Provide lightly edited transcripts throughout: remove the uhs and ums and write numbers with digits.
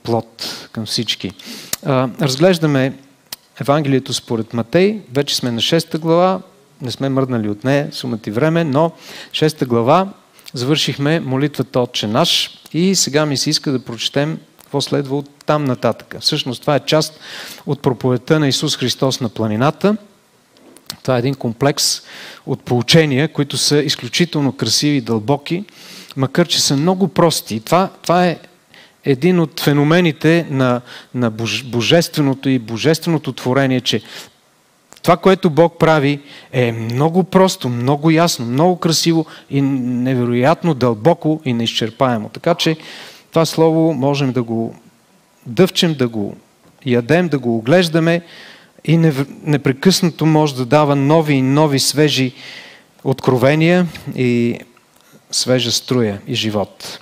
плод към всички. Разглеждаме Евангелието според Матей. Вече сме на 6 глава. Не сме мръднали от нея, сума ти време, но 6 глава завършихме молитвата Отче наш и сега ми се иска да прочетем какво следва от там нататък. Всъщност това е част от проповедта на Исус Христос на планината. Това е един комплекс от поучения, които са изключително красиви и дълбоки, макар че са много прости. Това е един от феномените на божественото и божественото творение, че това, което Бог прави, е много просто, много ясно, много красиво и невероятно дълбоко и неизчерпаемо. Така че това слово можем да го дъвчем, да го ядем, да го оглеждаме и непрекъснато може да дава нови и нови свежи откровения и свежа струя и живот.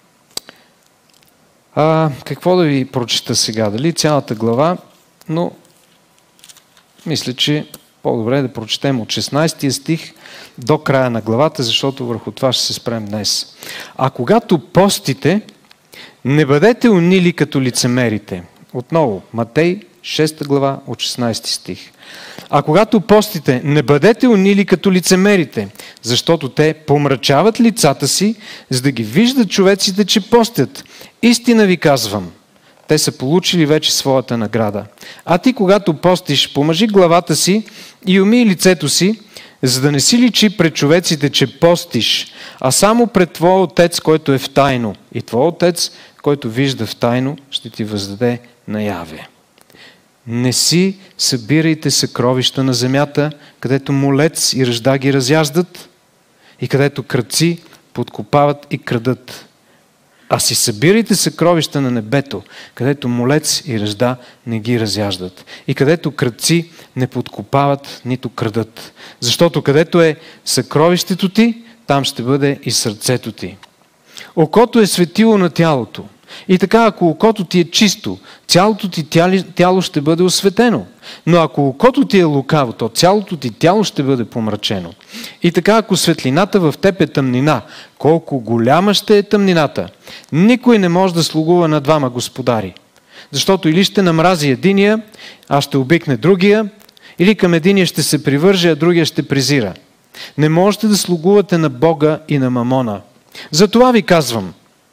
Какво да ви прочета сега? Дали цялата глава? Но мисля, че по-добре е да прочетем от 16 стих до края на главата, защото върху това ще се спрем днес. А когато постите, не бъдете унили като лицемерите. Отново, Матей, 6 глава от 16 стих. А когато постите, не бъдете унили като лицемерите, защото те помрачават лицата си, за да ги виждат човеците, че постят. Истина ви казвам, те са получили вече своята награда. А ти, когато постиш, помажи главата си и умий лицето си, за да не си личи пред човеците, че постиш, а само пред твоя Отец, който е в тайно. И твой Отец, който вижда в тайно, ще ти въздаде наяве. Не си събирайте съкровища на земята, където молец и ръжда ги разяждат и където крадци подкопават и крадат. А си събирайте съкровища на небето, където молец и ръжда не ги разяждат и където крадци не подкопават, нито крадат. Защото където е съкровището ти, там ще бъде и сърцето ти. Окото е светило на тялото. И така, ако окото ти е чисто, цялото ти тяло ще бъде осветено. Но ако окото ти е лукаво, то цялото ти тяло ще бъде помрачено. И така, ако светлината в теб е тъмнина, колко голяма ще е тъмнината, никой не може да слугува на двама господари. Защото или ще намрази единия, а ще обикне другия, или към единия ще се привърже, а другия ще презира. Не можете да слугувате на Бога и на мамона. Затова ви казвам,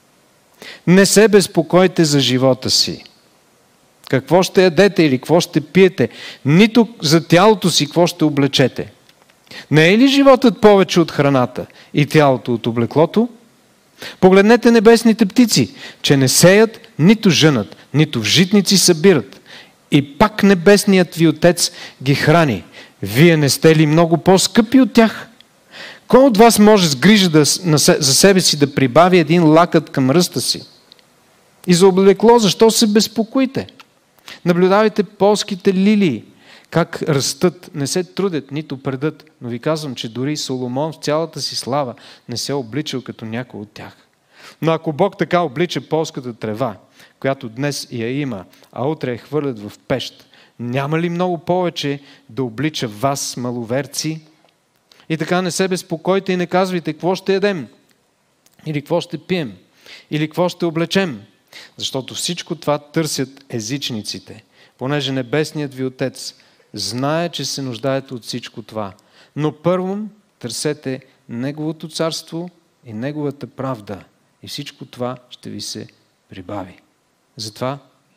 не се безпокойте за живота си. Какво ще ядете или какво ще пиете, нито за тялото си какво ще облечете. Не е ли животът повече от храната и тялото от облеклото? Погледнете небесните птици, че не сеят, нито жънат, нито в житници събират. И пак небесният ви Отец ги храни. Вие не сте ли много по-скъпи от тях? Кой от вас може с грижа за себе си да прибави един лакът към ръста си? И за облекло, защо се безпокоите? Наблюдавайте полските лилии, как растат, не се трудят, нито предат. Но ви казвам, че дори Соломон в цялата си слава не се обличал като някой от тях. Но ако Бог така облича полската трева, която днес я има, а утре я хвърлят в пещ, няма ли много повече да облича вас, маловерци? И така не се безпокойте и не казвайте какво ще ядем, или какво ще пием, или какво ще облечем. Защото всичко това търсят езичниците, понеже небесният ви Отец знае, че се нуждаете от всичко това. Но първо търсете Неговото царство и Неговата правда и всичко това ще ви се прибави. Затова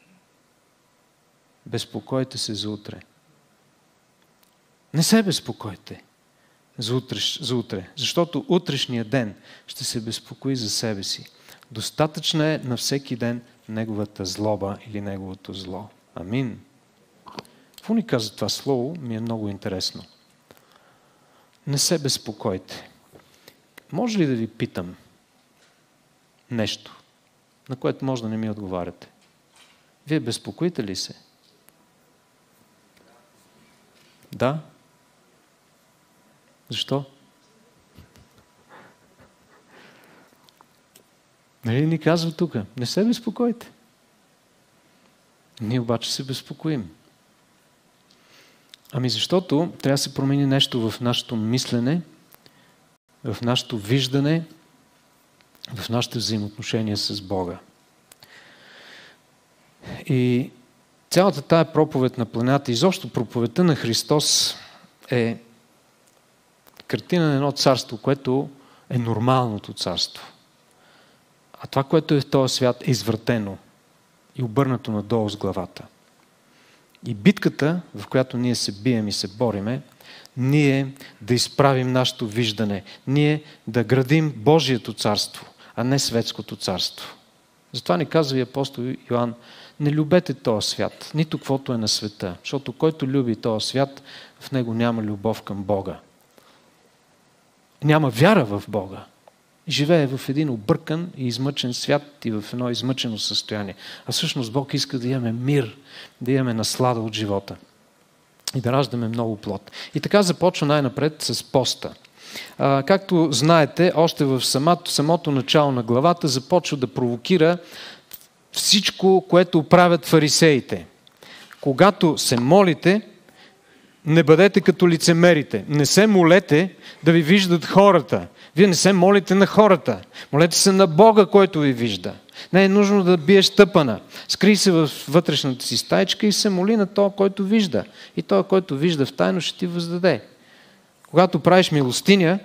безпокойте се за утре. Не се безпокойте за утре, защото утрешния ден ще се безпокои за себе си. Достатъчна е на всеки ден неговата злоба или неговото зло. Амин. Какво ни казва това слово? Ми е много интересно. Не се безпокойте. Може ли да ви питам нещо, на което може да не ми отговаряте? Вие безпокоите ли се? Да? Защо? Нали ни казва тук? Не се безпокойте. Ние обаче се безпокоим. Ами защото трябва да се промени нещо в нашето мислене, в нашето виждане, в нашите взаимоотношения с Бога. И цялата тая проповед на планината, изобщо проповедта на Христос е картина на едно царство, което е нормалното царство. А това, което е в този свят, е извратено и обърнато надолу с главата. И битката, в която ние се бием и се бориме, ние да изправим нашето виждане, ние да градим Божието царство, а не светското царство. Затова ни казва и апостол Йоан: не любете този свят, нито каквото е на света, защото който люби този свят, в него няма любов към Бога. Няма вяра в Бога. Живее в един объркан и измъчен свят и в едно измъчено състояние. А всъщност Бог иска да имаме мир, да имаме наслада от живота и да раждаме много плод. И така започва най-напред с поста. Както знаете, още в самото начало на главата започва да провокира всичко, което правят фарисеите. Когато се молите, не бъдете като лицемерите. Не се молете да ви виждат хората. Вие не се молите на хората. Молете се на Бога, който ви вижда. Не е нужно да биеш тъпана. Скрий се в вътрешната си стаичка и се моли на този, който вижда. И този, който вижда в тайно, ще ти въздаде. Когато правиш милостиня,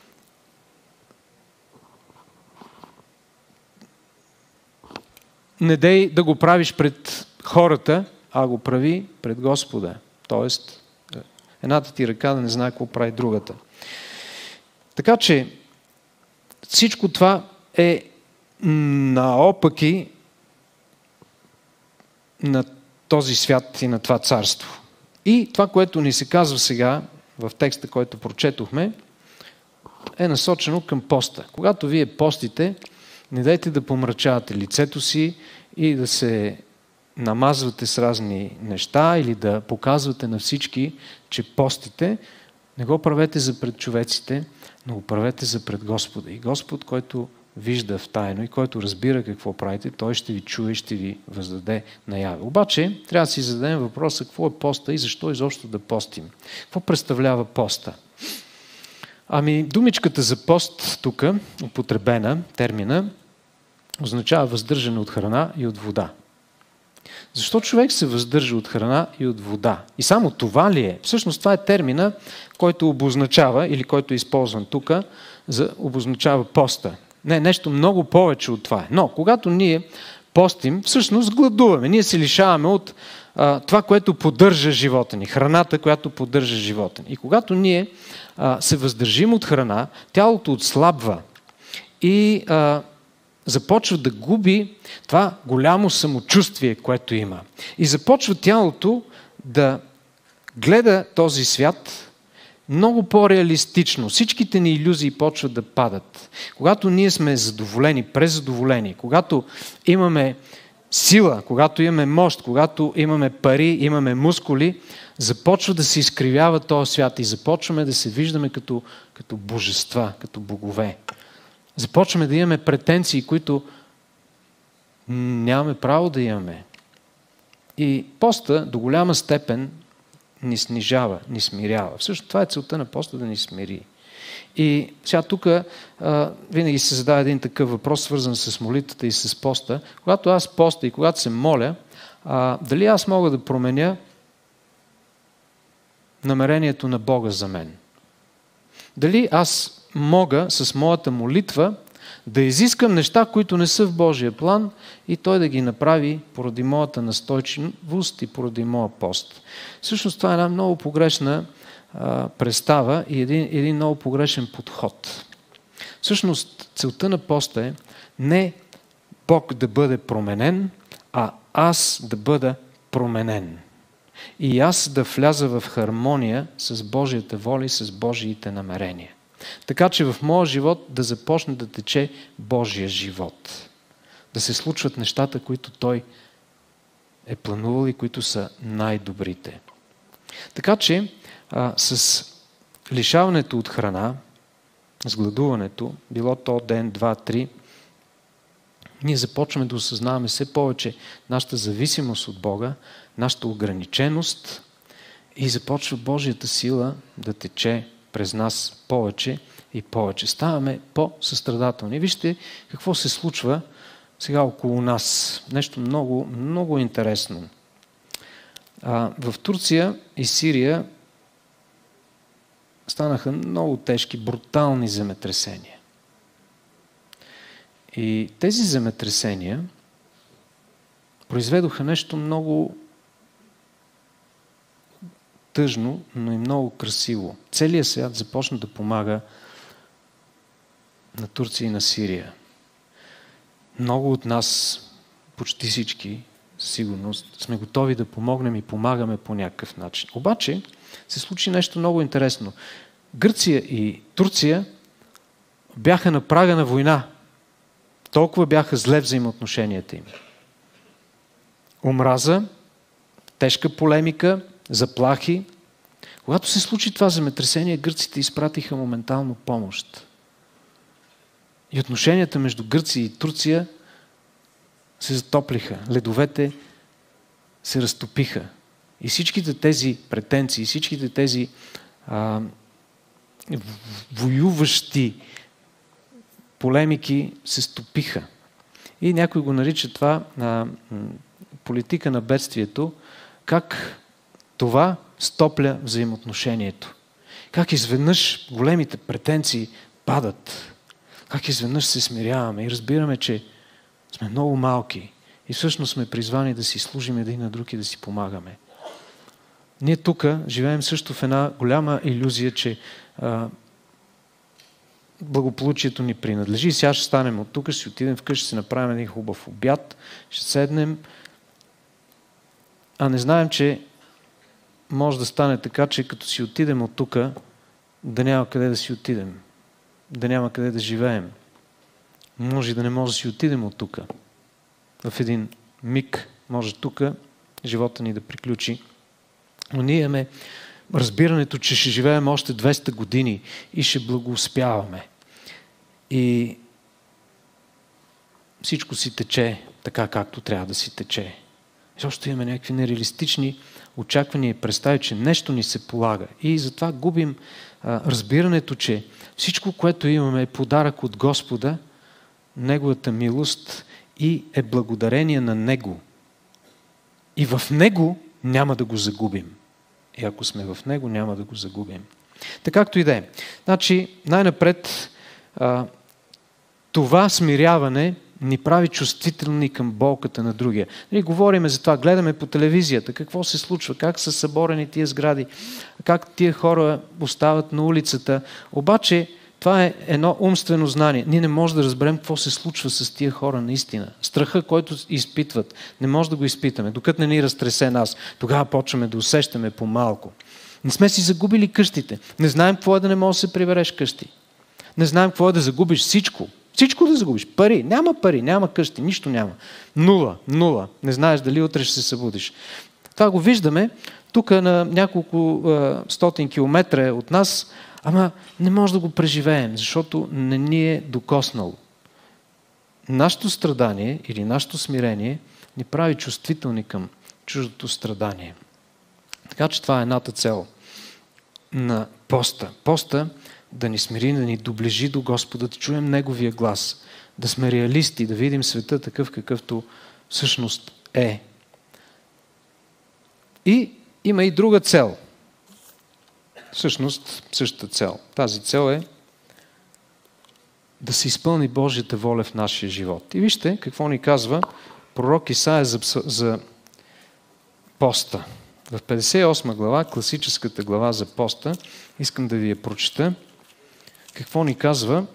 не дей да го правиш пред хората, а го прави пред Господа. Тоест, едната ти ръка да не знае какво прави другата. Така че всичко това е наопаки на този свят и на това царство. И това, което ни се казва сега в текста, който прочетохме, е насочено към поста. Когато вие постите, не дайте да помрачавате лицето си и да се намазвате с разни неща или да показвате на всички, че постите. Не го правете за пред човеците, но го правете за пред Господа. И Господ, който вижда в тайно и който разбира какво правите, той ще ви чуе и ще ви въздаде наяве. Обаче, трябва да си зададем въпроса какво е поста и защо изобщо да постим. Какво представлява поста? Ами, думичката за пост тук, употребена, термина, означава въздържане от храна и от вода. Защо човек се въздържа от храна и от вода? И само това ли е? Всъщност това е термина, който обозначава, или който е използван тук, обозначава поста. Не, нещо много повече от това. Но, когато ние постим, всъщност гладуваме. Ние се лишаваме от това, което поддържа живота ни. Храната, която поддържа живота ни. И когато ние се въздържим от храна, тялото отслабва и започва да губи това голямо самочувствие, което има. И започва тялото да гледа този свят много по-реалистично. Всичките ни илюзии почват да падат. Когато ние сме задоволени, презадоволени, когато имаме сила, когато имаме мощ, когато имаме пари, имаме мускули, започва да се изкривява този свят и започваме да се виждаме като божества, като богове. Започваме да имаме претенции, които нямаме право да имаме. И поста до голяма степен ни снижава, ни смирява. Всъщност това е целта на поста, да ни смири. И сега тук винаги се задава един такъв въпрос, свързан с молитвата и с поста. Когато аз поста и когато се моля, дали аз мога да променя намерението на Бога за мен? Дали аз мога с моята молитва да изискам неща, които не са в Божия план и Той да ги направи поради моята настойчивост и поради моя пост. Всъщност това е една много погрешна представа и един много погрешен подход. Всъщност целта на поста е не Бог да бъде променен, а аз да бъда променен. И аз да вляза в хармония с Божията воля и с Божиите намерения. Така че в моя живот да започне да тече Божия живот. Да се случват нещата, които Той е планувал и които са най-добрите. Така че с лишаването от храна, с гладуването, било то ден, 2, 3, ние започваме да осъзнаваме все повече нашата зависимост от Бога, нашата ограниченост и започва Божията сила да тече през нас повече и повече. Ставаме по-състрадателни. Вижте какво се случва, сега около нас. Нещо много, много интересно. В Турция и Сирия станаха много тежки, брутални земетресения. И тези земетресения произведоха нещо много тъжно, но и много красиво. Целият свят започна да помага на Турция и на Сирия. Много от нас, почти всички, със сигурност, сме готови да помогнем и помагаме по някакъв начин. Обаче се случи нещо много интересно. Гърция и Турция бяха на прага на война. Толкова бяха зле взаимоотношенията им. Омраза, тежка полемика, заплахи. Когато се случи това земетресение, гърците изпратиха моментално помощ. И отношенията между Гърция и Турция се затоплиха. Ледовете се разтопиха. И всичките тези претенции, всичките тези воюващи полемики се стопиха. И някой го нарича това политика на бедствието, как това стопля взаимоотношението. Как изведнъж големите претенции падат. Как изведнъж се смиряваме и разбираме, че сме много малки и всъщност сме призвани да си служим един на друг и да си помагаме. Ние тук живеем също в една голяма илюзия, че благополучието ни принадлежи. Сега ще станем от тук, ще си отидем вкъщи, ще си направим един хубав обяд, ще седнем, а не знаем, че може да стане така, че като си отидем от тук, да няма къде да си отидем, да няма къде да живеем. Може и да не може да си отидем от тук. В един миг може тук живота ни да приключи. Но ние имаме разбирането, че ще живеем още 200 години и ще благоуспяваме. И всичко си тече така, както трябва да си тече. Защото имаме някакви нереалистични очаквания и представи, че нещо ни се полага. И затова губим разбирането, че всичко, което имаме, е подарък от Господа, Неговата милост и е благодарение на Него. И в Него няма да го загубим. И ако сме в Него, няма да го загубим. Така както и да е. Значи, най-напред това смиряване ни прави чувствителни към болката на другия. Ние говорим за това, гледаме по телевизията, какво се случва, как са съборени тия сгради, как тия хора остават на улицата. Обаче това е едно умствено знание. Ние не можем да разберем какво се случва с тия хора наистина. Страха, който изпитват, не може да го изпитаме. Докато не ни разтресе нас, тогава почваме да усещаме по-малко. Не сме си загубили къщите. Не знаем какво е да не можеш да се прибереш къщи. Не знаем какво е да загубиш всичко. Всичко да загубиш. Пари, няма къщи, нищо няма. Нула. Не знаеш дали утре ще се събудиш. Това го виждаме тук на няколко стотин километра от нас, ама не може да го преживеем, защото не ни е докоснало. Нашето страдание или нашето смирение ни прави чувствителни към чуждото страдание. Така че това е едната цел на поста. Поста да ни смири, да ни доближи до Господа, да чуем Неговия глас, да сме реалисти, да видим света такъв, какъвто всъщност е. И има и друга цел. Всъщност, същата цел. Тази цел е да се изпълни Божията воля в нашия живот. И вижте какво ни казва пророк Исаия за поста. В 58 глава, класическата глава за поста, искам да ви я прочета. Какво ни казва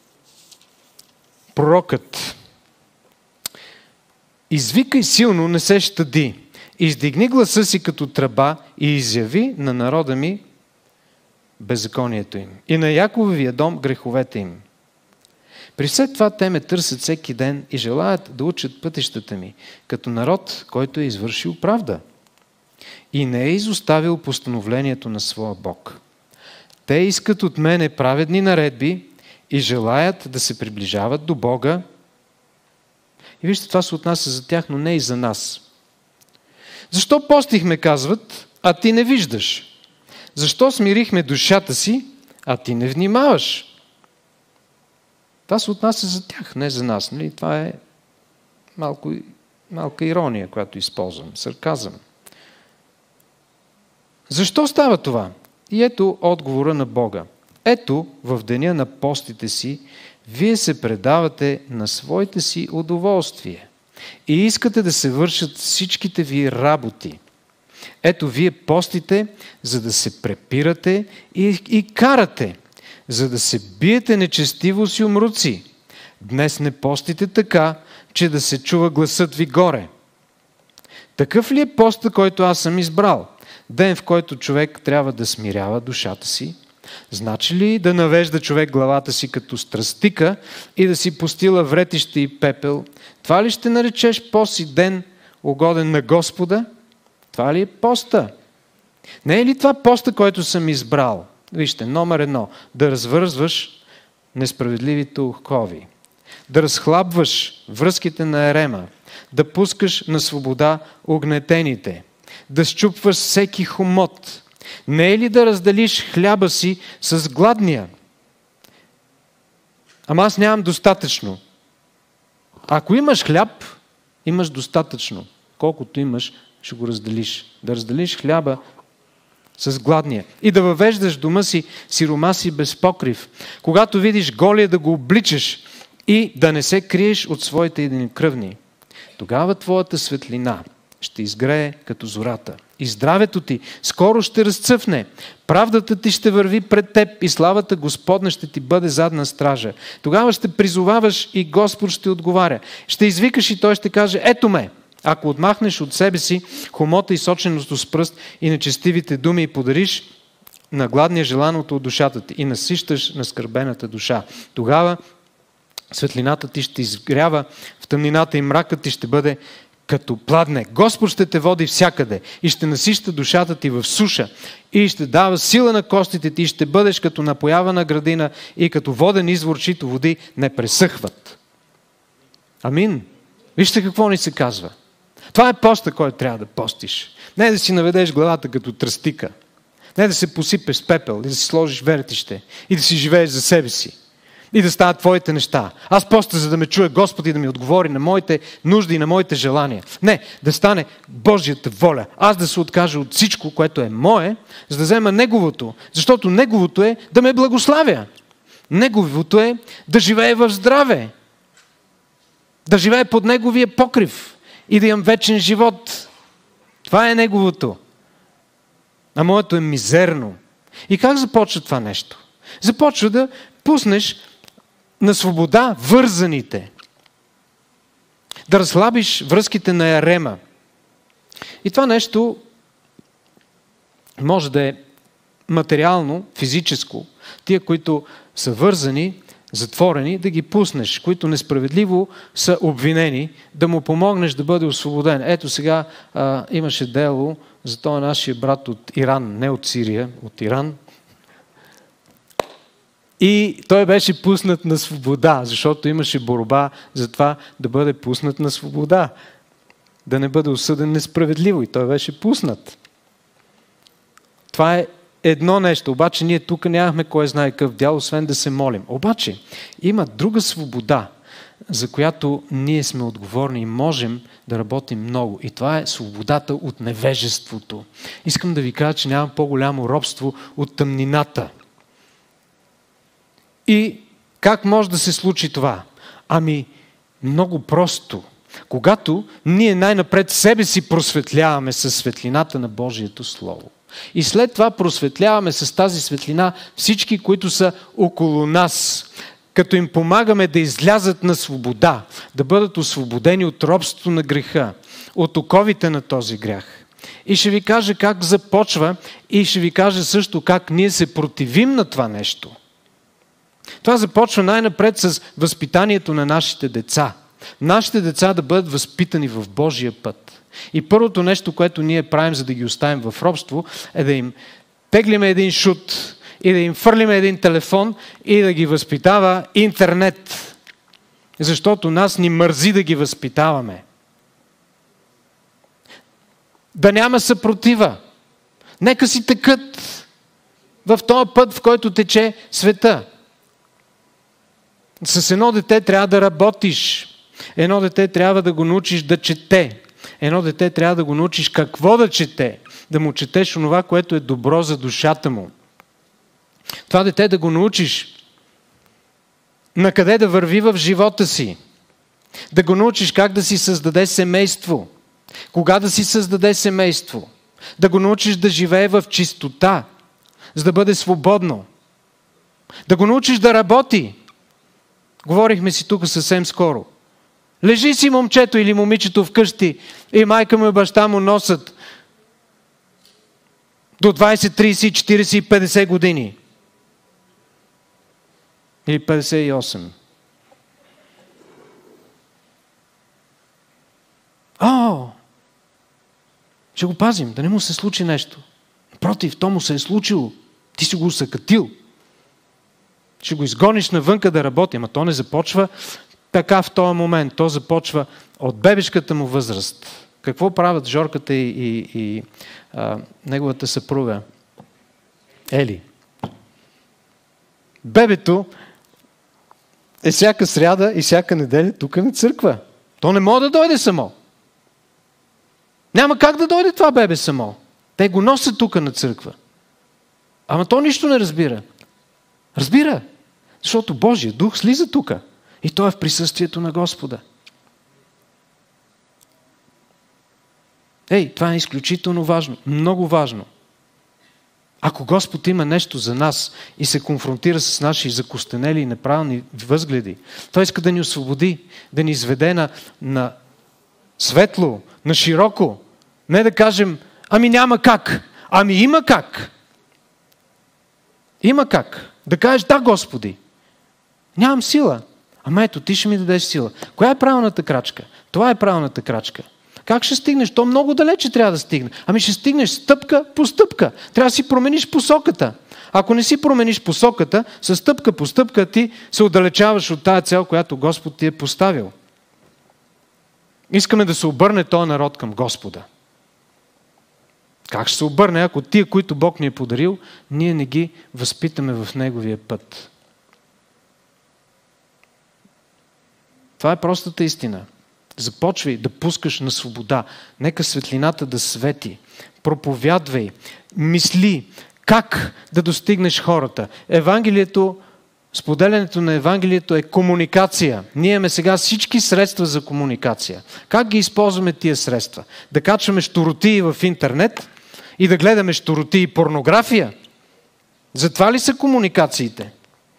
пророкът? Извикай силно, не се щади. Издигни гласа си като тръба и изяви на народа ми беззаконието им и на Якововия дом греховете им. При все това те ме търсят всеки ден и желаят да учат пътищата ми, като народ, който е извършил правда и не е изоставил постановлението на своя Бог. Те искат от мене праведни наредби и желаят да се приближават до Бога. И вижте, това се отнася за тях, но не и за нас. Защо постихме, казват, а ти не виждаш? Защо смирихме душата си, а ти не внимаваш? Това се отнася за тях, не за нас. Нали? Това е малка ирония, която използвам, сарказъм. Защо става това? И ето отговора на Бога. Ето, в деня на постите си, вие се предавате на своите си удоволствие и искате да се вършат всичките ви работи. Ето, вие постите, за да се препирате и карате, за да се биете нечестиво с юмруци. Днес не постите така, че да се чува гласът ви горе. Такъв ли е постът, който аз съм избрал? Ден, в който човек трябва да смирява душата си? Значи ли да навежда човек главата си като страстика и да си постила вретище и пепел? Това ли ще наречеш пост и ден, угоден на Господа? Това ли е поста? Не е ли това поста, който съм избрал? Вижте, номер 1. Да развързваш несправедливите окови. Да разхлабваш връзките на ерема. Да пускаш на свобода угнетените. Да счупваш всеки хомот. Не е ли да разделиш хляба си с гладния? Ама аз нямам достатъчно. Ако имаш хляб, имаш достатъчно. Колкото имаш, ще го разделиш. Да разделиш хляба с гладния. И да въвеждаш дома си сиромаси и без покрив. Когато видиш голия, да го обличаш и да не се криеш от своите единокръвни. Тогава твоята светлина ще изгрее като зората. И здравето ти скоро ще разцъфне. Правдата ти ще върви пред теб и славата Господна ще ти бъде задна стража. Тогава ще призоваваш и Господ ще отговаря. Ще извикаш и Той ще каже: ето ме. Ако отмахнеш от себе си хомота и соченото с пръст и нечестивите думи и подариш на гладния желаното от душата ти и насищаш на скърбената душа, тогава светлината ти ще изгрява в тъмнината и мракът ти ще бъде като пладне. Господ ще те води всякъде и ще насища душата ти в суша и ще дава сила на костите ти и ще бъдеш като напоявана градина и като воден извор, чието води не пресъхват. Амин. Вижте какво ни се казва. Това е поста, който трябва да постиш. Не да си наведеш главата като тръстика. Не да се посипеш с пепел и да си сложиш вертище и да си живееш за себе си. И да стават твоите неща. Аз поста, за да ме чуе Господ и да ми отговори на моите нужди и на моите желания. Не, да стане Божията воля. Аз да се откажа от всичко, което е мое, за да взема Неговото. Защото Неговото е да ме благославя. Неговото е да живее в здраве. Да живее под Неговия покрив. И да имам вечен живот. Това е Неговото. А моето е мизерно. И как започва това нещо? Започва да пуснеш на свобода вързаните. Да разслабиш връзките на ярема. И това нещо може да е материално, физическо. Тия, които са вързани, затворени, да ги пуснеш, които несправедливо са обвинени, да му помогнеш да бъде освободен. Ето сега имаше дело за този нашия брат от Иран, не от Сирия, от Иран. И той беше пуснат на свобода, защото имаше борба за това да бъде пуснат на свобода. Да не бъде осъден несправедливо. И той беше пуснат. Това е едно нещо. Обаче ние тук нямахме кой знае какъв дял, освен да се молим. Обаче има друга свобода, за която ние сме отговорни и можем да работим много. И това е свободата от невежеството. Искам да ви кажа, че няма по-голямо робство от тъмнината. И как може да се случи това? Ами, много просто. Когато ние най-напред себе си просветляваме със светлината на Божието Слово. И след това просветляваме с тази светлина всички, които са около нас, като им помагаме да излязат на свобода, да бъдат освободени от робството на греха, от оковите на този грях. И ще ви кажа как започва и ще ви кажа също как ние се противим на това нещо. Това започва най-напред с възпитанието на нашите деца. Нашите деца да бъдат възпитани в Божия път. И първото нещо, което ние правим, за да ги оставим в робство, е да им теглиме един шут и да им фърлиме един телефон и да ги възпитава интернет. Защото нас ни мързи да ги възпитаваме. Да няма съпротива. Нека си текат в този път, в който тече света. С едно дете трябва да работиш. Едно дете трябва да го научиш да чете. Едно дете трябва да го научиш какво да чете. Да му четеш онова, което е добро за душата му. Това дете да го научиш на къде да върви в живота си. Да го научиш как да си създаде семейство. Кога да си създаде семейство. Да го научиш да живее в чистота, за да бъде свободно. Да го научиш да работи. Говорихме си тук съвсем скоро. Лежи си момчето или момичето вкъщи и майка му и баща му носят до 20, 30, 40, 50 години. Или 58. Ще го пазим, да не му се случи нещо. Напротив, то му се е случило. Ти си го усъкатил. Ще го изгониш навънка да работи, ама то не започва така в този момент. То започва от бебешката му възраст. Какво правят Жорката и неговата съпруга? Ели. Бебето е всяка сряда и всяка неделя тук на църква. То не може да дойде само. Няма как да дойде това бебе само. Те го носят тук на църква. Ама то нищо не разбира. Разбира. Защото Божия дух слиза тук. И той е в присъствието на Господа. Това е изключително важно. Много важно. Ако Господ има нещо за нас и се конфронтира с наши закостенели и неправилни възгледи, Той иска да ни освободи, да ни изведе на светло, на широко. Не да кажем, ами няма как. Ами има как. Има как. Да кажеш, да, Господи, нямам сила. Ама ето, ти ще ми дадеш сила. Коя е правилната крачка? Това е правилната крачка. Как ще стигнеш? То много далече трябва да стигне. Ами ще стигнеш стъпка по стъпка. Трябва да си промениш посоката. Ако не си промениш посоката, с стъпка по стъпка ти се отдалечаваш от тая цел, която Господ ти е поставил. Искаме да се обърне този народ към Господа. Как ще се обърне, ако тия, които Бог ни е подарил, ние не ги възпитаме в Неговия път? Това е простата истина. Започвай да пускаш на свобода. Нека светлината да свети. Проповядвай. Мисли как да достигнеш хората. Евангелието, споделянето на Евангелието е комуникация. Ние имаме сега всички средства за комуникация. Как ги използваме тия средства? Да качваме щуротии в интернет и да гледаме щуротии и порнография? Затова ли са комуникациите?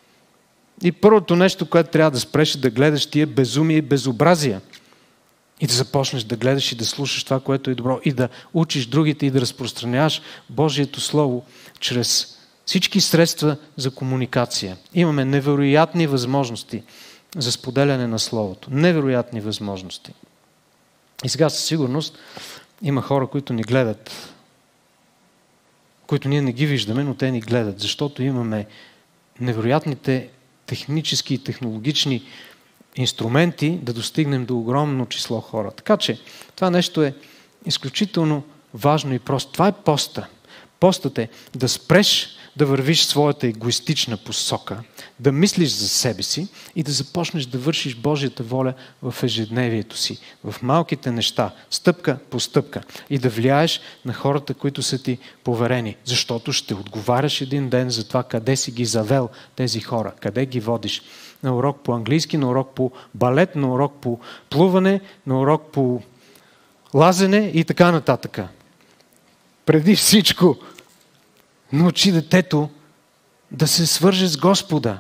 И първото нещо, което трябва да спреш, е да гледаш тия безумия и безобразия. И да започнеш да гледаш и да слушаш това, което е добро. И да учиш другите и да разпространяваш Божието Слово чрез всички средства за комуникация. Имаме невероятни възможности за споделяне на Словото. Невероятни възможности. И сега със сигурност има хора, които ни гледат, които ние не ги виждаме, но те ни гледат, защото имаме невероятните технически и технологични инструменти да достигнем до огромно число хора. Така че това нещо е изключително важно и просто. Това е поста. Постът е да спреш да вървиш своята егоистична посока, да мислиш за себе си и да започнеш да вършиш Божията воля в ежедневието си, в малките неща, стъпка по стъпка и да влияеш на хората, които са ти поверени. Защото ще отговаряш един ден за това къде си ги завел тези хора, къде ги водиш. На урок по английски, на урок по балет, на урок по плуване, на урок по лазене и така нататък. Преди всичко, научи детето да се свърже с Господа.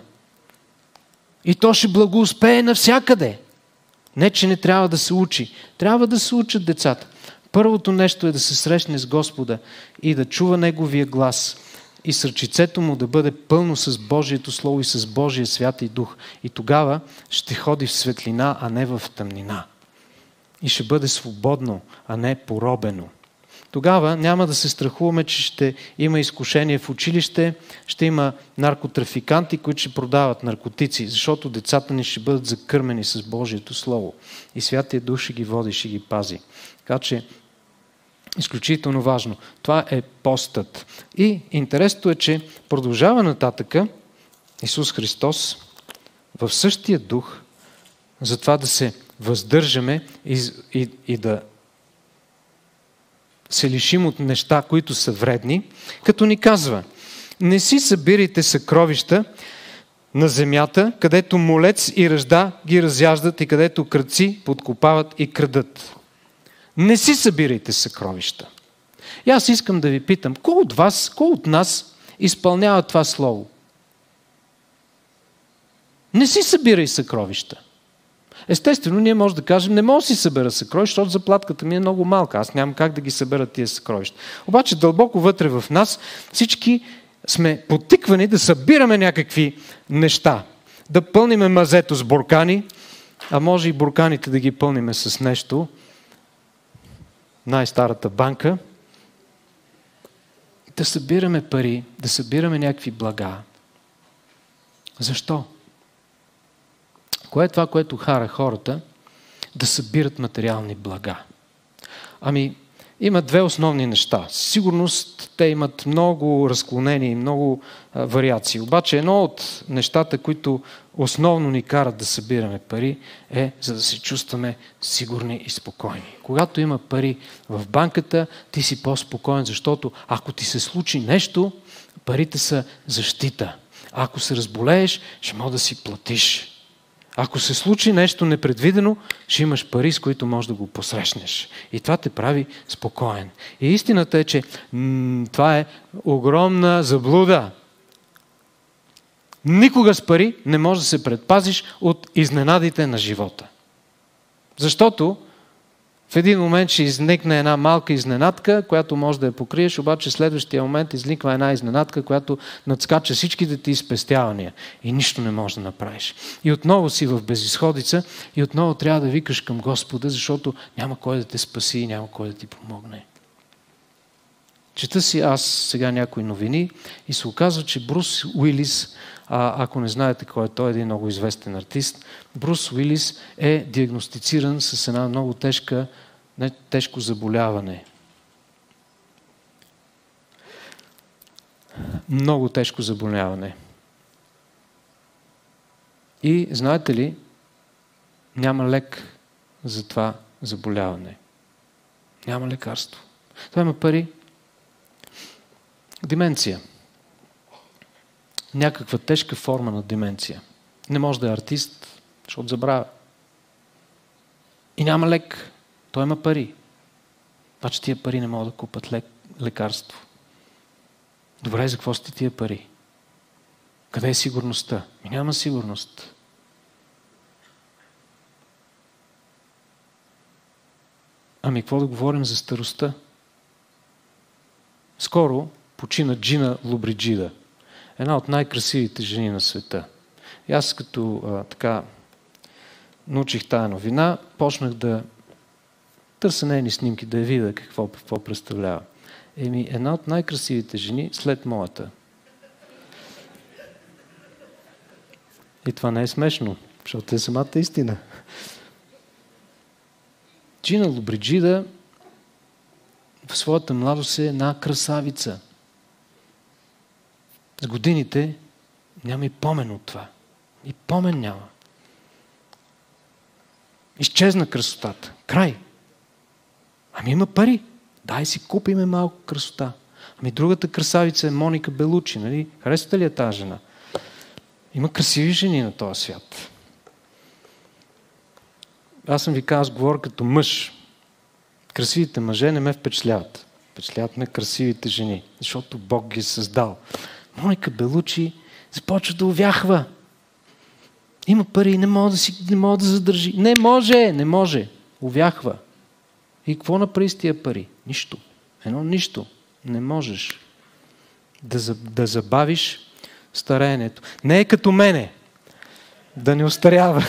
И то ще благоуспее навсякъде. Не, че не трябва да се учи. Трябва да се учат децата. Първото нещо е да се срещне с Господа и да чува Неговия глас. И сърчицето му да бъде пълно с Божието Слово и с Божия свят и дух. И тогава ще ходи в светлина, а не в тъмнина. И ще бъде свободно, а не поробено. Тогава няма да се страхуваме, че ще има изкушение в училище, ще има наркотрафиканти, които ще продават наркотици, защото децата ни ще бъдат закърмени с Божието Слово. И Святия Дух ще ги води, ще ги пази. Така че, изключително важно. Това е постът. И интересното е, че продължава нататъка Исус Христос в същия дух, за това да се въздържаме и да се лишим от неща, които са вредни, като ни казва: не си събирайте съкровища на земята, където молец и ръжда ги разяждат и където крадци подкопават и крадат. Не си събирайте съкровища. И аз искам да ви питам, кой от вас, кой от нас изпълнява това слово? Не си събирай съкровища. Естествено, ние може да кажем, не мога да си събера съкровища, защото заплатката ми е много малка. Аз нямам как да ги събера тия съкровища. Обаче дълбоко вътре в нас всички сме подтиквани да събираме някакви неща. Да пълниме мазето с буркани, а може и бурканите да ги пълниме с нещо. Най-старата банка. Да събираме пари, да събираме някакви блага. Защо? Кое е това, което хара хората да събират материални блага? Ами, има две основни неща. Сигурност те имат много разклонения и много вариации. Обаче едно от нещата, които основно ни карат да събираме пари, е за да се чувстваме сигурни и спокойни. Когато има пари в банката, ти си по-спокоен, защото ако ти се случи нещо, парите са защита. Ако се разболееш, ще можеш да си платиш. Ако се случи нещо непредвидено, ще имаш пари, с които можеш да го посрещнеш. И това те прави спокоен. И истината е, че това е огромна заблуда. Никога с пари не можеш да се предпазиш от изненадите на живота. Защото в един момент ще изникне една малка изненадка, която може да я покриеш, обаче в следващия момент изниква една изненадка, която надскача всичките ти спестявания и нищо не можеш да направиш. И отново си в безизходица и отново трябва да викаш към Господа, защото няма кой да те спаси и няма кой да ти помогне. Чета си аз сега някои новини и се оказва, че Брус Уилис, ако не знаете кой е той, е един много известен артист, Брус Уилис е диагностициран с една много тежко заболяване. Много тежко заболяване. И знаете ли, няма лек за това заболяване. Няма лекарство. Това има пари. Деменция. Някаква тежка форма на деменция. Не може да е артист, защото забравя. И няма лек. Той има пари. Обаче тия пари не могат да купат лекарство. Добре, за какво сте тия пари? Къде е сигурността? Няма сигурност. Ами какво да говорим за старостта? Скоро почина Джина Лубриджида. Една от най-красивите жени на света. И аз като научих тая новина, почнах да търся нейни снимки, да я видя какво представлява. Една от най-красивите жени след моята. И това не е смешно, защото е самата истина. Джина Лубриджида в своята младост е една красавица. С годините няма и помен от това. И помен няма. Изчезна красотата. Край. Ами има пари. Дай си купиме малко красота. Ами другата красавица е Моника Белучи. Нали? Харесвате ли я тази жена? Има красиви жени на този свят. Аз съм ви казал, говоря като мъж. Красивите мъже не ме впечатляват. Впечатляват ме красивите жени, защото Бог ги е създал. Моника Белучи започва да увяхва. Има пари, не може да задържи. Не може. Увяхва. И какво направи с тия пари? Нищо. Нищо. Не можеш да забавиш стареенето. Не е като мене. Да не остарява.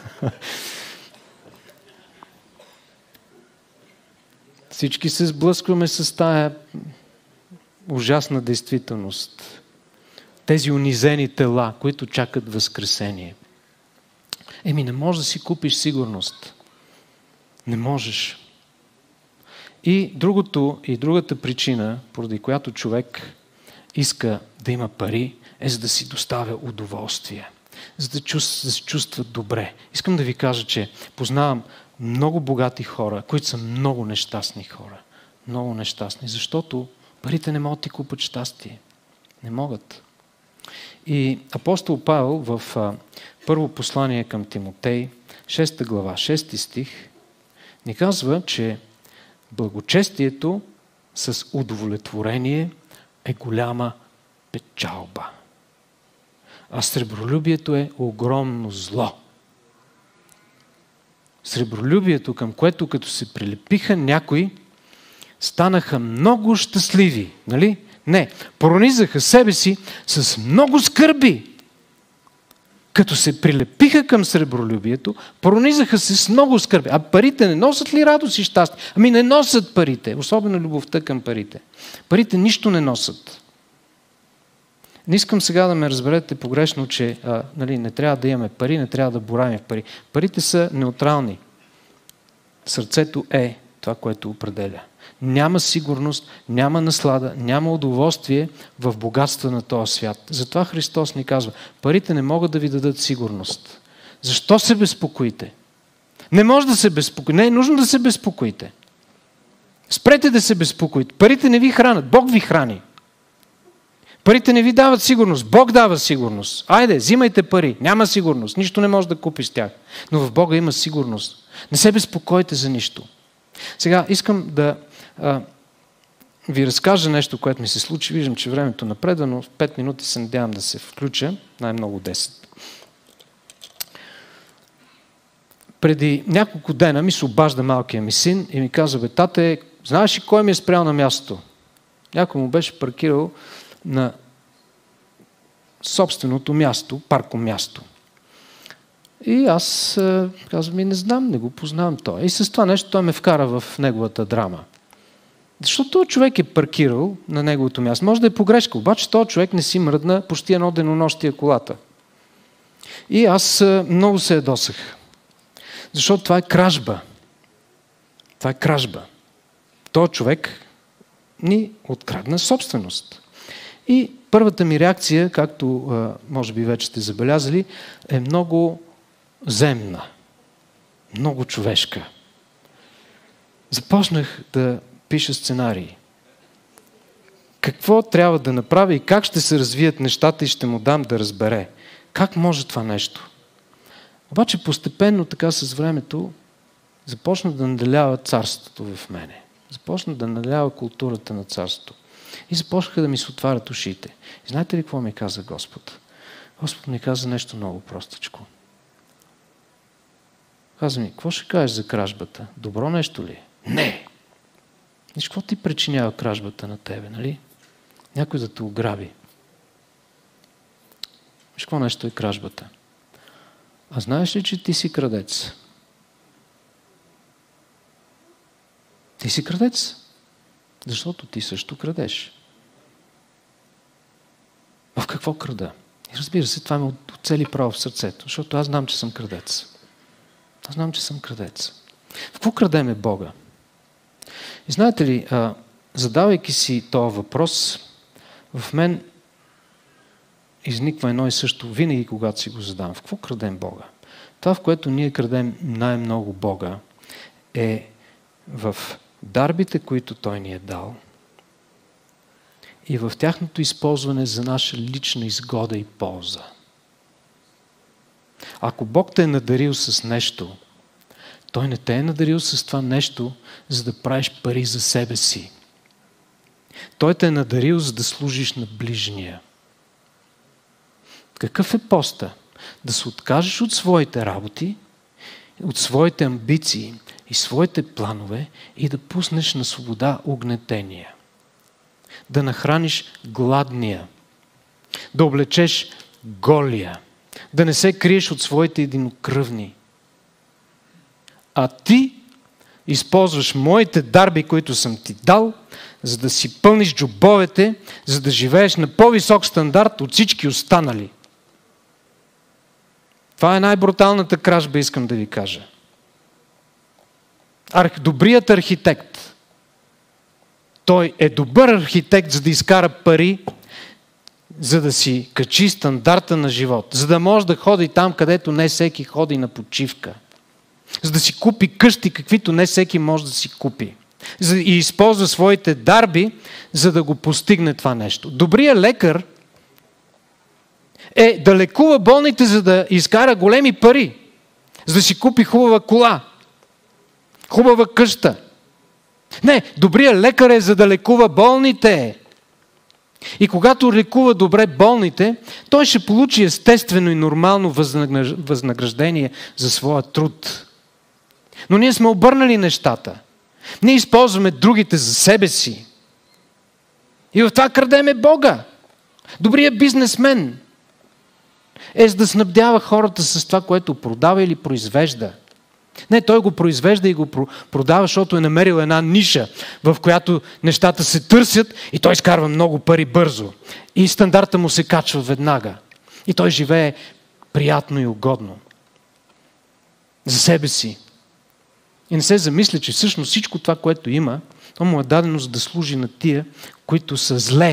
Всички се сблъскваме с тая ужасна действителност. Тези унизени тела, които чакат възкресение. Не можеш да си купиш сигурност. Не можеш. И другата причина, поради която човек иска да има пари, е за да си доставя удоволствие. за да се чувстват добре. Искам да ви кажа, че познавам много богати хора, които са много нещастни хора. Много нещастни, защото парите не могат да ти купат щастие. Не могат. И апостол Павел в първо послание към Тимотей, 6 глава, 6 стих, ни казва, че благочестието с удовлетворение е голяма печалба. А сребролюбието е огромно зло. Сребролюбието, към което като се прилепиха някои, станаха много щастливи. Нали? Не, пронизаха себе си с много скърби. Като се прилепиха към сребролюбието, пронизаха се с много скърби. А парите не носят ли радост и щастие? Ами не носят парите, особено любовта към парите. Парите нищо не носят. Не искам сега да ме разберете погрешно, че не трябва да имаме пари, не трябва да боравим в пари. Парите са неутрални. Сърцето е това, което определя. Няма сигурност, няма наслада, няма удоволствие в богатства на този свят. Затова Христос ни казва, парите не могат да ви дадат сигурност. Защо се безпокоите? Не може да се безпокоите. Не е нужно да се безпокоите. Спрете да се безпокоите. Парите не ви хранят. Бог ви храни. Парите не ви дават сигурност. Бог дава сигурност. Айде, взимайте пари. Няма сигурност. Нищо не може да купи с тях. Но в Бога има сигурност. Не се безпокойте за нищо. Сега искам да ви разкажа нещо, което ми се случи. Виждам, че времето напредва, но в 5 минути се надявам да се включа. Най-много 10. Преди няколко дена ми се обажда малкият ми син и ми казва, тате, знаеш ли кой ми е спрял на мястото? Някой му беше паркирал на собственото място, паркомясто. И аз казвам, не знам, не го познавам той. И с това нещо той ме вкара в неговата драма. Защото този човек е паркирал на неговото място. Може да е погрешка, обаче този човек не си мръдна почти едно денонощие колата. И аз много се ядосах. Защото това е кражба. Това е кражба. Този човек ни открадна собственост. И първата ми реакция, както може би вече сте забелязали, е много земна, много човешка. Започнах да пиша сценарии. Какво трябва да направя и как ще се развият нещата и ще му дам да разбере. Как може това нещо? Обаче постепенно така с времето започна да наделява царството в мене. Започна да наделява културата на царството. И започнаха да ми се отварят ушите. И знаете ли какво ми каза Господ? Господ ми каза нещо много простичко. Каза ми, какво ще кажеш за кражбата? Добро нещо ли? Не! Виж, какво ти причинява кражбата на тебе, нали? Някой да те ограби. Виж, какво нещо е кражбата? А знаеш ли, че ти си крадец? Ти си крадец, защото ти също крадеш. В какво крада? И разбира се, това ме оцели право в сърцето, защото аз знам, че съм крадец. Аз знам, че съм крадец. В какво крадеме Бога? И знаете ли, задавайки си този въпрос, в мен изниква едно и също винаги, когато си го задам. В какво крадем Бога? Това, в което ние крадем най-много Бога, е в дарбите, които Той ни е дал и в тяхното използване за наша лична изгода и полза. Ако Бог те е надарил с нещо, Той не те е надарил с това нещо, за да правиш пари за себе си. Той те е надарил, за да служиш на ближния. Какъв е поста? Да се откажеш от своите работи, от своите амбиции и своите планове и да пуснеш на свобода угнетения. Да нахраниш гладния. Да облечеш голия. Да не се криеш от своите единокръвни. А ти използваш моите дарби, които съм ти дал, за да си пълниш джобовете, за да живееш на по-висок стандарт от всички останали. Това е най-бруталната кражба, искам да ви кажа. Добрият архитект. Той е добър архитект, за да изкара пари, за да си качи стандарта на живот, за да може да ходи там, където не всеки ходи на почивка, за да си купи къщи, каквито не всеки може да си купи, и използва своите дарби, за да го постигне това нещо. Добрият лекар е да лекува болните, за да изкара големи пари, за да си купи хубава кола, хубава къща. Не, добрият лекар е за да лекува болните. И когато лекува добре болните, той ще получи естествено и нормално възнаграждение за своя труд. Но ние сме обърнали нещата. Ние използваме другите за себе си. И в това крадеме Бога. Добрият бизнесмен е за да снабдява хората с това, което продава или произвежда. Не, той го произвежда и го продава, защото е намерил една ниша, в която нещата се търсят и той изкарва много пари бързо. И стандарта му се качва веднага. И той живее приятно и угодно. За себе си. И не се замисля, че всъщност всичко това, което има, то му е дадено за да служи на тия, които са зле.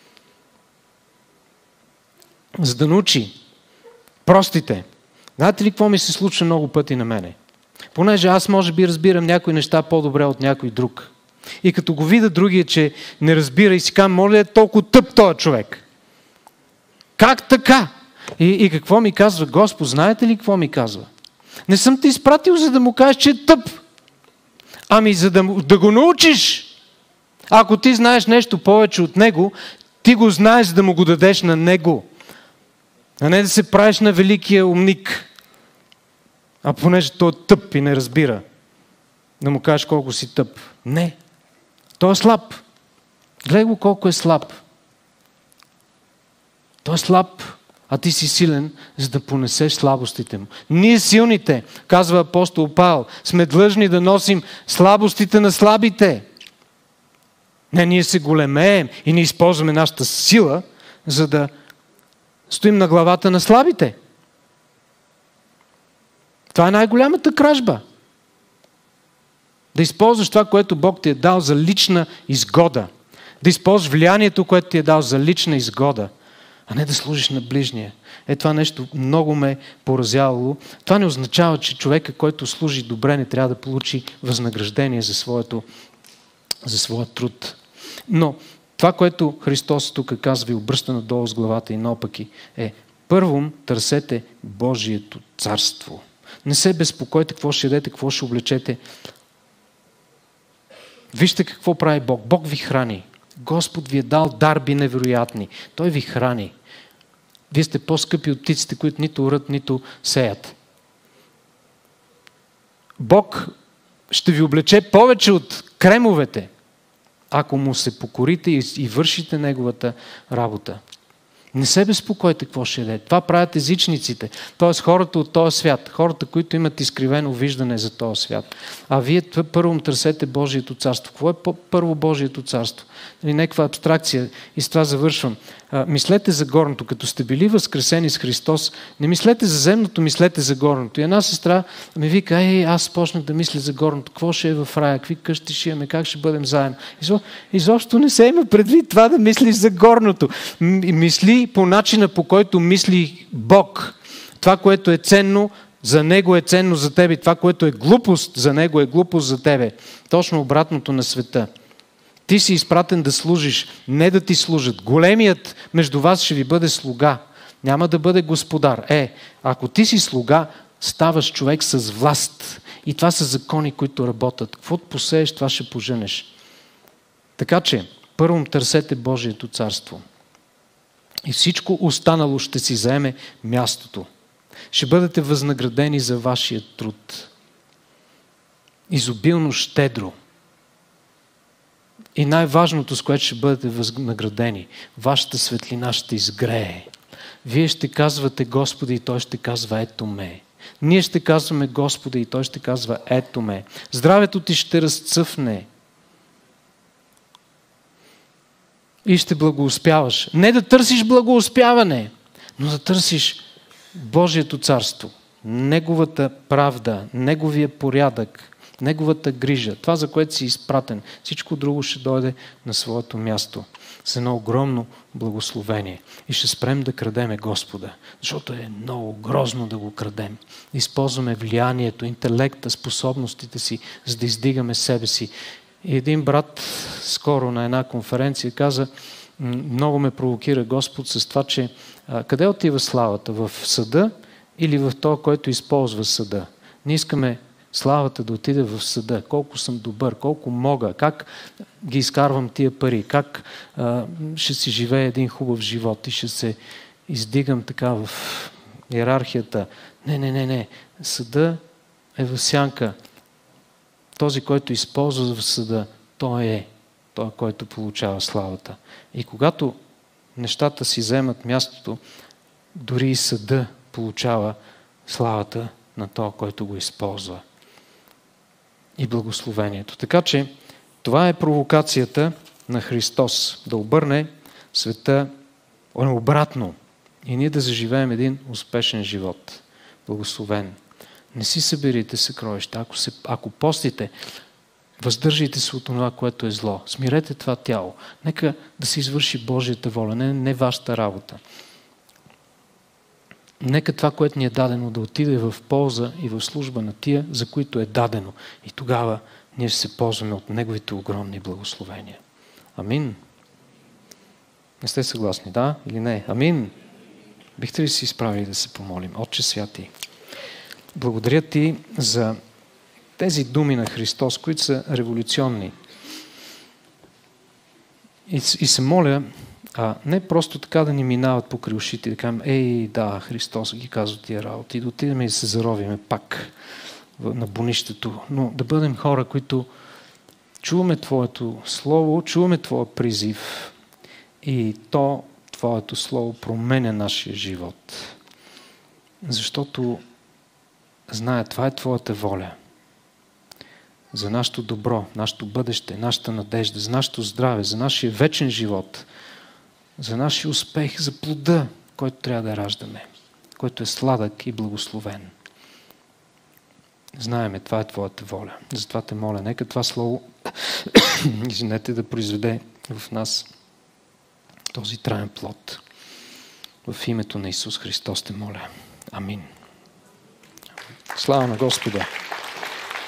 За да научи простите. Знаете ли какво ми се случва много пъти на мене? Понеже аз може би разбирам някои неща по-добре от някой друг. И като го видя другия, че не разбира и си казвам, моля е толкова тъп този човек. Как така? И какво ми казва Господ? Знаете ли какво ми казва? Не съм те изпратил, за да му кажеш, че е тъп. Ами за да го научиш. Ако ти знаеш нещо повече от него, ти го знаеш, за да му го дадеш на него. А не да се правиш на великия умник. А понеже той е тъп и не разбира, да му кажеш колко си тъп. Не. Той е слаб. Гледай го колко е слаб. Той е слаб, а ти си силен, за да понесеш слабостите му. Ние силните, казва апостол Павел, сме длъжни да носим слабостите на слабите. Не, ние се големеем и не използваме нашата сила, за да стоим на главата на слабите. Това е най-голямата кражба. Да използваш това, което Бог ти е дал за лична изгода. Да използваш влиянието, което ти е дал за лична изгода, а не да служиш на ближния. Това нещо много ме поразявало. Това не означава, че човека, който служи добре, не трябва да получи възнаграждение за своя труд. Но това, което Христос тук казва и обръща надолу с главата и наопаки, е първо търсете Божието царство. Не се безпокойте какво ще ядете, какво ще облечете. Вижте какво прави Бог. Бог ви храни. Господ ви е дал дарби невероятни. Той ви храни. Вие сте по-скъпи от птиците, които нито орат, нито сеят. Бог ще ви облече повече от кремовете, ако му се покорите и вършите неговата работа. Не се безпокойте какво ще ядете. Това правят езичниците, т.е. хората от този свят, хората, които имат изкривено виждане за този свят. А вие първо търсете Божието царство. Какво е първо Божието царство? Някаква абстракция и с това завършвам. Мислете за горното. Като сте били възкресени с Христос, не мислете за земното, мислете за горното. И една сестра ми вика, аз почнах да мисля за горното. Какво ще е в рая? Какви къщи ще имаме? Как ще бъдем заедно? Изобщо не се има предвид това да мислиш за горното. Мисли по начина, по който мисли Бог. Това, което е ценно, за Него е ценно за тебе. Това, което е глупост, за Него е глупост за тебе. Точно обратното на света. Ти си изпратен да служиш, не да ти служат. Големият между вас ще ви бъде слуга. Няма да бъде господар. Ако ти си слуга, ставаш човек с власт. И това са закони, които работят. Каквото посееш, това ще поженеш. Така че, първо търсете Божието царство. И всичко останало ще си заеме мястото. Ще бъдете възнаградени за вашия труд. Изобилно, щедро. И най-важното, с което ще бъдете възнаградени, вашата светлина ще изгрее. Вие ще казвате Господи и Той ще казва ето ме. Ние ще казваме Господи и Той ще казва ето ме. Здравето ти ще разцъфне. И ще благоуспяваш. Не да търсиш благоуспяване, но да търсиш Божието царство, Неговата правда, Неговия порядък, Неговата грижа, това, за което си изпратен, всичко друго ще дойде на своето място с едно огромно благословение. И ще спрем да крадеме Господа, защото е много грозно да го крадем. Използваме влиянието, интелекта, способностите си, за да издигаме себе си. И един брат скоро на една конференция каза: много ме провокира Господ с това, че къде отива славата? В съда или в това, който използва съда? Ние искаме славата да отиде в съда. Колко съм добър, колко мога, как ги изкарвам тия пари, как ще си живее един хубав живот и ще се издигам така в иерархията. Не. Съда е в сянка. Този, който използва в съда, той е, който получава славата. И когато нещата си вземат мястото, дори и съда получава славата на този, който го използва. И благословението. Така че това е провокацията на Христос. Да обърне света обратно и ние да заживеем един успешен живот. Благословен. Не си съберите съкровища. Ако постите, въздържайте се от това, което е зло. Смирете това тяло. Нека да се извърши Божията воля, не вашата работа. Нека това, което ни е дадено, да отиде в полза и в служба на тия, за които е дадено. И тогава ние ще се ползваме от Неговите огромни благословения. Амин. Не сте съгласни, да или не? Амин. Бихте ли си изправили да се помолим? Отче святи, благодаря Ти за тези думи на Христос, които са революционни. И се моля, не просто така да ни минават покрай ушите и да кажем: да, Христос ги казва тия работи, да отидем и да се заровиме пак на бунището, но да бъдем хора, които чуваме Твоето Слово, чуваме Твоя призив и Твоето Слово променя нашия живот. Защото зная, това е Твоята воля. За нашето добро, нашето бъдеще, нашата надежда, за нашето здраве, за нашия вечен живот, за нашия успех, за плода, който трябва да раждаме, който е сладък и благословен. Знаеме, това е Твоята воля. Затова Те моля, нека това Слово да произведе в нас този траен плод. В името на Исус Христос Те моля. Амин. Слава на Господа!